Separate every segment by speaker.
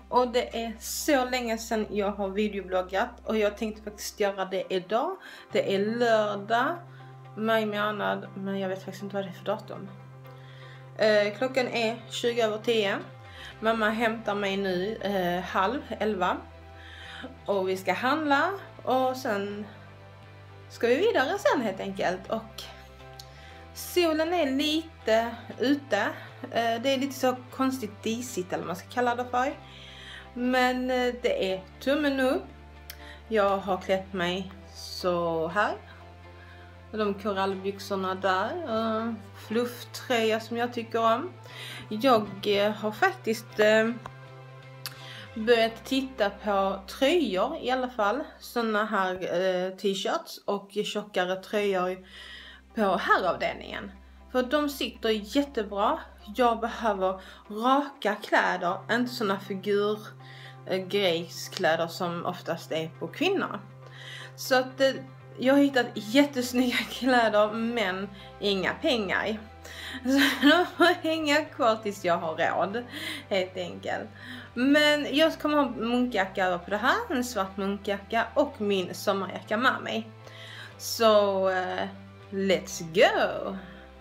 Speaker 1: Och det är så länge sedan jag har videobloggat. Och jag tänkte faktiskt göra det idag. Det är lördag, maj månad, men jag vet faktiskt inte vad det är för datum. Klockan är 20:10. Mamma hämtar mig nu 10:30. Och vi ska handla. Och sen ska vi vidare sen helt enkelt. Och solen är lite ute. Det är lite så konstigt disigt eller vad man ska kalla det för. Men det är tummen upp. Jag har klätt mig så här. De korallbyxorna där. Flufftröja som jag tycker om. Jag har faktiskt börjat titta på tröjor i alla fall. Såna här t-shirts och tjockare tröjor på herravdelningen. För de sitter jättebra. Jag behöver raka kläder, inte såna figurgrejskläder som oftast är på kvinnor. Så att jag har hittat jättesnygga kläder men inga pengar. Så de får hänga kvar tills jag har råd, helt enkelt. Men jag kommer ha munkjacka över på det här, en svart munkjacka och min sommarjacka med mig. Så let's go!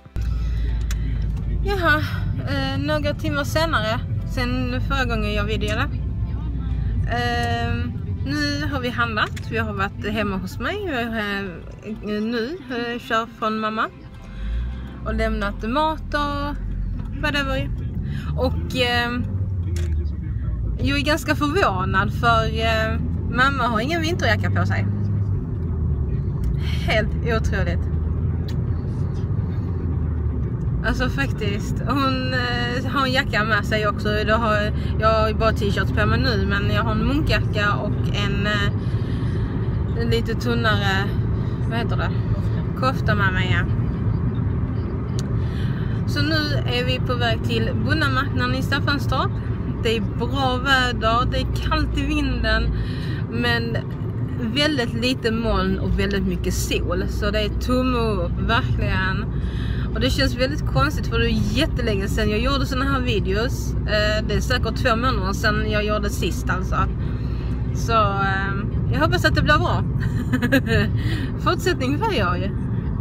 Speaker 1: Jaha, några timmar senare, sen förra gången jag videoade. Nu har vi handlat, vi har varit hemma hos mig. Nu kör från mamma och lämnat mat och whatever. Och jag är ganska förvånad för mamma har ingen vinterjacka på sig. Helt otroligt. Alltså faktiskt, hon har en jacka med sig också. Jag har bara t-shirts på mig nu, men jag har en munkjacka och en lite tunnare, vad heter det? Kofta med mig, ja. Så nu är vi på väg till Bonnamarknaden i Staffanstorp. Det är bra väder, det är kallt i vinden, men väldigt lite moln och väldigt mycket sol. Så det är tumme upp, verkligen. Och det känns väldigt konstigt för det är jättelänge sedan jag gjorde såna här videos. Det är säkert 2 månader sedan jag gjorde sist alltså. Så jag hoppas att det blir bra. Fortsättning för jag ju.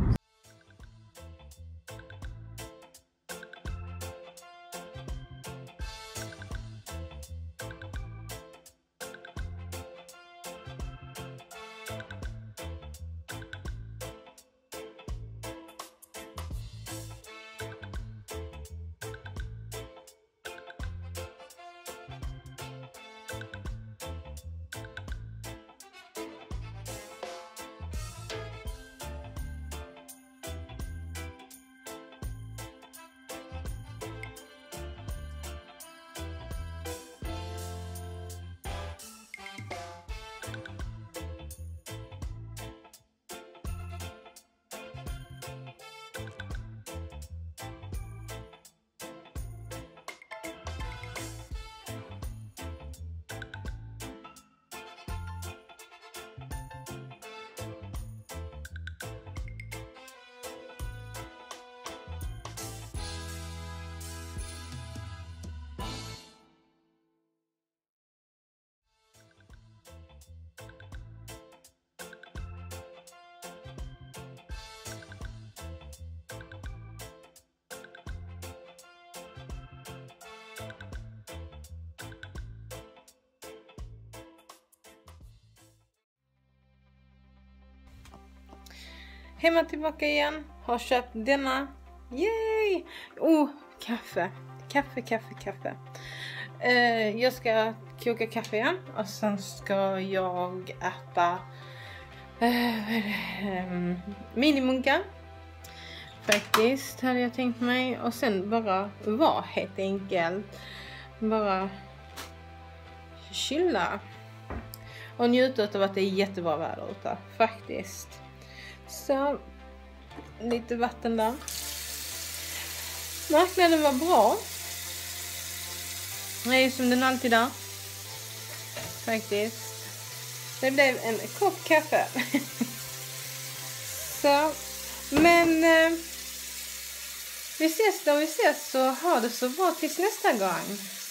Speaker 1: Hemma tillbaka igen. Har köpt denna. Yay! Kaffe. Kaffe. Jag ska koka kaffe igen. Och sen ska jag äta minimunkar. Faktiskt hade jag tänkt mig. Och sen bara vara helt enkelt. Bara chilla. Och njuta av att det är jättebra väder ute. Faktiskt. Så lite vatten där. Marknaden var bra. Det är som den alltid där. Faktiskt. Det blev en kopp kaffe. Så. Men vi ses då vi ses, så ha det så bra tills nästa gång.